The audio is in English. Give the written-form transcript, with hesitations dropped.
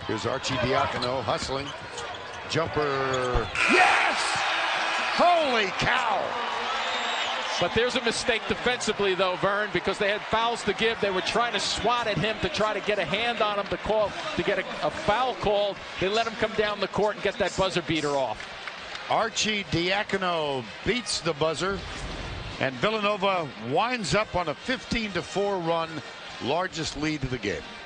Here's Arcidiacono hustling. Jumper. Yes! Holy cow! But there's a mistake defensively, though, Vern, because they had fouls to give. They were trying to swat at him to try to get a hand on him to get a foul called. They let him come down the court and get that buzzer beater off. Arcidiacono beats the buzzer, and Villanova winds up on a 15-4 run, largest lead of the game.